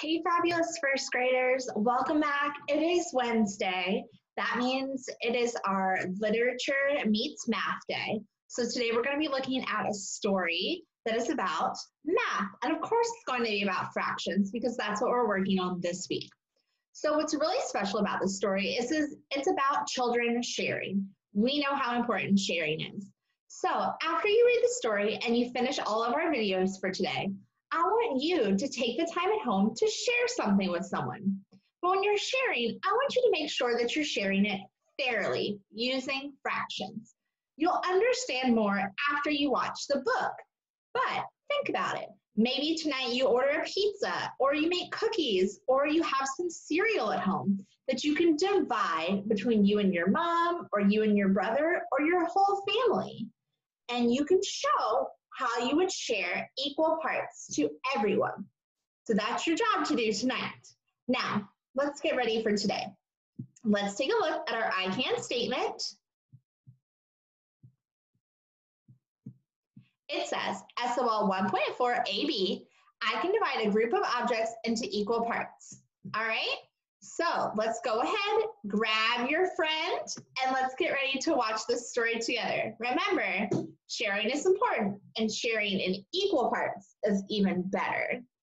Hey, fabulous first graders. Welcome back. It is Wednesday. That means it is our literature meets math day. So today we're going to be looking at a story that is about math. And of course, it's going to be about fractions because that's what we're working on this week. So what's really special about this story is it's about children sharing. We know how important sharing is. So after you read the story and you finish all of our videos for today, I want you to take the time at home to share something with someone. But when you're sharing, I want you to make sure that you're sharing it fairly using fractions. You'll understand more after you watch the book. But think about it. Maybe tonight you order a pizza, or you make cookies, or you have some cereal at home that you can divide between you and your mom, or you and your brother, or your whole family. And you can show how you would share equal parts to everyone. So that's your job to do tonight. Now, let's get ready for today. Let's take a look at our I can statement. It says, SOL 1.4 AB, I can divide a group of objects into equal parts. All right, so let's go ahead, grab your friend, and let's get ready to watch this story together. Remember, sharing is important, and sharing in equal parts is even better.